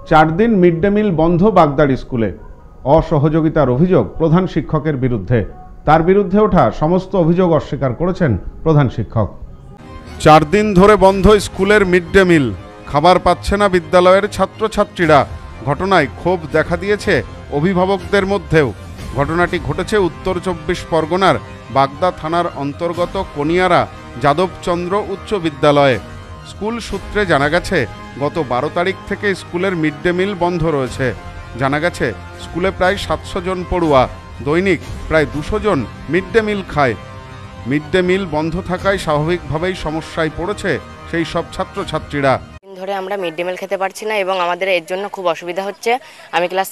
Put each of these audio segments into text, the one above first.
4 দিন mid day meal বন্ধ বাগদার স্কুলে। অসহযোগিতার অভিযোগ প্রধান শিক্ষকের বিরুদ্ধে। তার বিরুদ্ধে ওঠা সমস্ত অভিযোগ অস্বীকার করেছেন প্রধান শিক্ষক। 4 দিন ধরে বন্ধ স্কুলের মিড ডে মিল, খাবার পাচ্ছে না বিদ্যালয়ের ছাত্রছাত্রীরা। ঘটনায় ক্ষোভ দেখা দিয়েছে অভিভাবকদের মধ্যেও। ঘটনাটি ঘটেছে উত্তর 24 পরগনার বাগদা থানার অন্তর্গত কনিয়ারা যাদবচন্দ্র উচ্চ বিদ্যালয়ে। স্কুল সূত্রে জানা গেছে, গত 12 তারিখ থেকে স্কুলের মিড ডে মিল বন্ধ রয়েছে। জানা গেছে, স্কুলে প্রায় 700 জন পড়ুয়া, দৈনিক প্রায় 200 জন মিড ডে মিল খায়। মিড ডে মিল বন্ধ থাকায় স্বাভাবিকভাবেই সমস্যায় পড়েছে সেই সব ছাত্রছাত্রীরা। ধরে আমরা মিড ডে মিল খেতে পারছি না এবং আমাদের এর জন্য খুব অসুবিধা হচ্ছে। আমি ক্লাস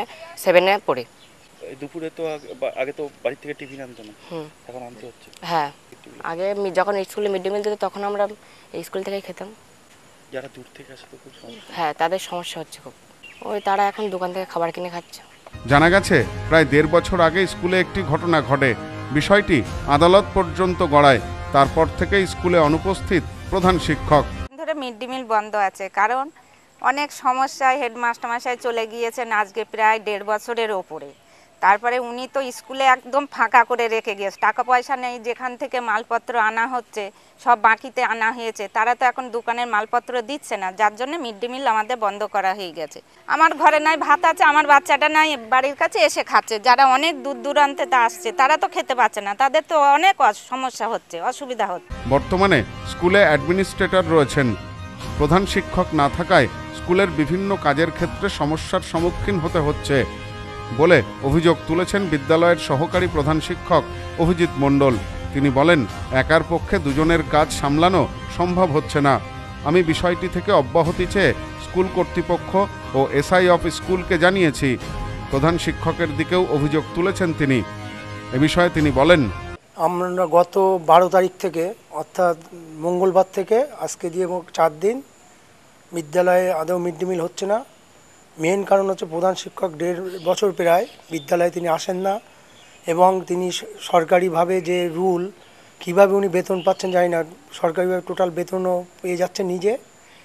7-এ পড়ি। দুপুরে তো আগে তো বাড়ি থেকে টিফিন আনতো না, এখন আনতে হচ্ছে। হ্যাঁ, আগে যখন স্কুলে মিড ডে মিল দিত তখন আমরা এই স্কুল থেকেই খেতাম। যারা দূর থেকে আসে তো খুব সমস্যা। হ্যাঁ, তাদের সমস্যা হচ্ছে খুব। তারা এখন দোকান থেকে খাবার কিনে খাচ্ছে। জানা গেছে, প্রায় 1.5 বছর আগে স্কুলে একটি ঘটনা ঘটে। বিষয়টি আদালত পর্যন্ত গড়ায়। তারপর থেকে স্কুলে অনুপস্থিত প্রধান শিক্ষক। ধরে মিড ডে মিল বন্ধ আছে, কারণ অনেক সমস্যায় হেডমাস্টার মশাই চলে গিয়েছেন আজকে প্রায় 1.5 বছরের ওপরে। তারপরে উনি তো স্কুলে একদম ফাঁকা করে রেখে গিয়েছে, টাকা পয়সা নেই। যেখান থেকে মালপত্র আনা হচ্ছে সব বাকিতে আনা হয়েছে, তারা তো এখন দোকানের মালপত্র দিচ্ছে না, যার জন্য মিড ডে মিল আমাদের বন্ধ করা হয়ে গেছে। আমার ঘরে নাই ভাত আছে, আমার বাচ্চাটা নাই বাড়ির কাছে এসে খাচ্ছে। যারা অনেক দূর দূরান্তে আসছে তারা তো খেতে পাচ্ছে না, তাদের তো অনেক সমস্যা হচ্ছে, অসুবিধা হচ্ছে। বর্তমানে স্কুলে অ্যাডমিনিস্ট্রেটর রয়েছেন। প্রধান শিক্ষক না থাকায় স্কুলের বিভিন্ন কাজের ক্ষেত্রে সমস্যার সম্মুখীন হতে হচ্ছে বলে অভিযোগ তুলেছেন বিদ্যালয়ের সহকারী প্রধান শিক্ষক অভিজিৎ মণ্ডল। তিনি বলেন, একার পক্ষে দুজনের কাজ সামলানো সম্ভব হচ্ছে না। আমি বিষয়টি থেকে অব্যাহতি চেয়ে স্কুল কর্তৃপক্ষ ও এসআই অফ স্কুলকে জানিয়েছি। প্রধান শিক্ষকের দিকেও অভিযোগ তুলেছেন তিনি। এ বিষয়ে তিনি বলেন, আমরা গত 12 তারিখ থেকে, অর্থাৎ মঙ্গলবার থেকে আজকে দিয়ে 4 দিন বিদ্যালয়ে আদৌ মিড ডে মিল হচ্ছে না। মেন কারণ হচ্ছে প্রধান শিক্ষক 1.5 বছর প্রায় বিদ্যালয়ে তিনি আসেন না, এবং তিনি সরকারিভাবে যে রুল, কিভাবে উনি বেতন পাচ্ছেন জানি না, সরকারিভাবে টোটাল বেতনও পেয়ে যাচ্ছেন নিজে।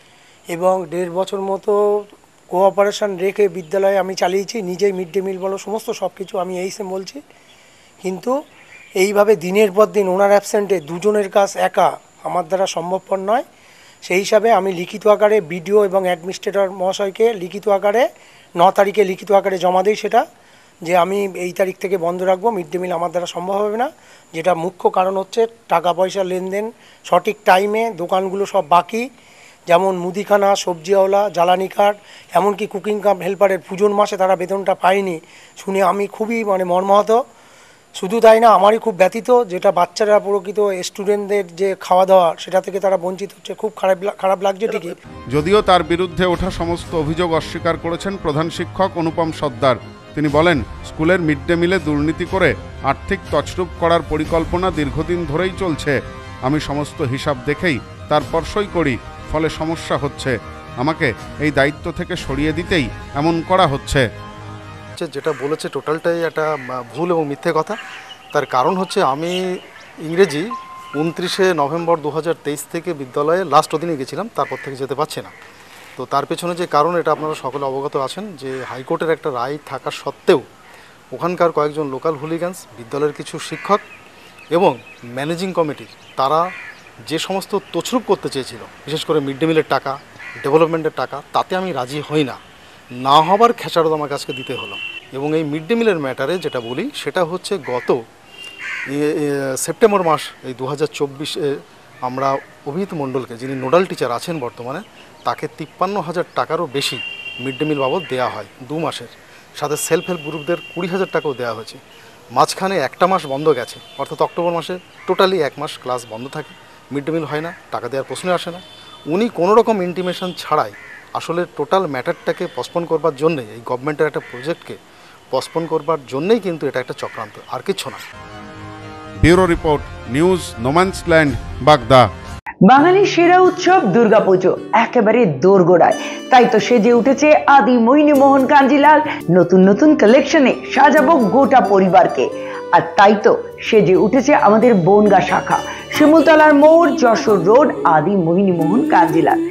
এবং 1.5 বছর মতো কোঅপারেশন রেখে বিদ্যালয়ে আমি চালিয়েছি নিজেই, মিড ডে মিল বলো সমস্ত সব কিছু আমি বলছি। কিন্তু এইভাবে দিনের পর দিন ওনার অ্যাবসেন্টে দুজনের কাজ একা আমার দ্বারা সম্ভবপর নয়। সেই হিসাবে আমি লিখিত আকারে বিডিও এবং অ্যাডমিনিস্ট্রেটর মহাশয়কে লিখিত আকারে 9 তারিখে লিখিত আকারে জমা দিই, সেটা যে আমি এই তারিখ থেকে বন্ধ রাখবো, মিড ডে মিল আমার দ্বারা সম্ভব হবে না। যেটা মুখ্য কারণ হচ্ছে টাকা পয়সা লেনদেন সঠিক টাইমে, দোকানগুলো সব বাকি, যেমন মুদিখানা, সবজিওয়ালা, জ্বালানি কাঠ, এমনকি কুকিং কাম হেল্পারের পুজোর মাসে তারা বেতনটা পায়নি শুনে আমি খুবই মর্মাহত। শুধু তাই না, আমারই খুব ব্যথিত, যেটা বাচ্চারা প্রকৃত স্টুডেন্টদের যে খাওয়া দাওয়া সেটা থেকে তারা বঞ্চিত হচ্ছে। খুব খারাপ লাগছে ঠিকই। যদিও তার বিরুদ্ধে ওঠা সমস্ত অভিযোগ অস্বীকার করেছেন প্রধান শিক্ষক অনুপম সর্দার। তিনি বলেন, স্কুলের মিড ডে মিলে দুর্নীতি করে আর্থিক তছরূপ করার পরিকল্পনা দীর্ঘদিন ধরেই চলছে। আমি সমস্ত হিসাব দেখেই তারপর সই করি, ফলে সমস্যা হচ্ছে। আমাকে এই দায়িত্ব থেকে সরিয়ে দিতেই এমন করা হচ্ছে। যেটা বলেছে টোটালটাই একটা ভুল এবং মিথ্যে কথা। তার কারণ হচ্ছে, আমি ইংরেজি 29শে নভেম্বর 2023 থেকে বিদ্যালয়ে লাস্ট দিনে গেছিলাম, তারপর থেকে যেতে পারছি না। তো তার পেছনে যে কারণ, এটা আপনারা সকলে অবগত আছেন, যে হাইকোর্টের একটা রায় থাকা সত্ত্বেও ওখানকার কয়েকজন লোকাল হুলিগানস, বিদ্যালয়ের কিছু শিক্ষক এবং ম্যানেজিং কমিটির তারা যে সমস্ত তছরূপ করতে চেয়েছিল, বিশেষ করে মিড ডে মিলের টাকা, ডেভেলপমেন্টের টাকা, তাতে আমি রাজি হই না হবার খেসারত আমাকে আজকে দিতে হলো। এবং এই মিড ডে মিলের ম্যাটারে যেটা বলি, সেটা হচ্ছে গত সেপ্টেম্বর মাস এই 2024-এ আমরা অভিজিৎ মণ্ডলকে, যিনি নোডাল টিচার আছেন বর্তমানে, তাকে 53,000 টাকারও বেশি মিড ডে মিল বাবদ দেওয়া হয় 2 মাসের। সাথে সেলফ হেল্প গ্রুপদের 20,000 টাকাও দেওয়া হয়েছে। মাঝখানে একটা মাস বন্ধ গেছে, অর্থাৎ অক্টোবর মাসে টোটালি 1 মাস ক্লাস বন্ধ থাকে, মিড ডে মিল হয় না, টাকা দেওয়ার প্রশ্নে আসে না। উনি কোনো রকম ইন্টিমেশন ছাড়াই আসলে টোটাল ম্যাটারটাকে পসপন করবার জন্যে, এই গভর্নমেন্টের একটা প্রজেক্টকে পসপন করবার জন্যই কিন্তু এটা একটা চক্রান্ত, আর কিছু না। ব্যুরো রিপোর্ট, নিউজ নোম্যান্সল্যান্ড, বাগদা। বাঙালির সেরা উৎসব দুর্গাপুজো একেবারে দোরগোড়ায়, তাই তো সেজে উঠেছে আদি মোহিনীমোহন কাঞ্জিলাল। নতুন কালেকশনে সাজাবো গোটা পরিবারকে। আর তাই তো সেজে উঠেছে আমাদের বনগা শাখা, শিমুলতলার মোড়, যশোর রোড, আদি মোহিনীমোহন কাঞ্জিলাল।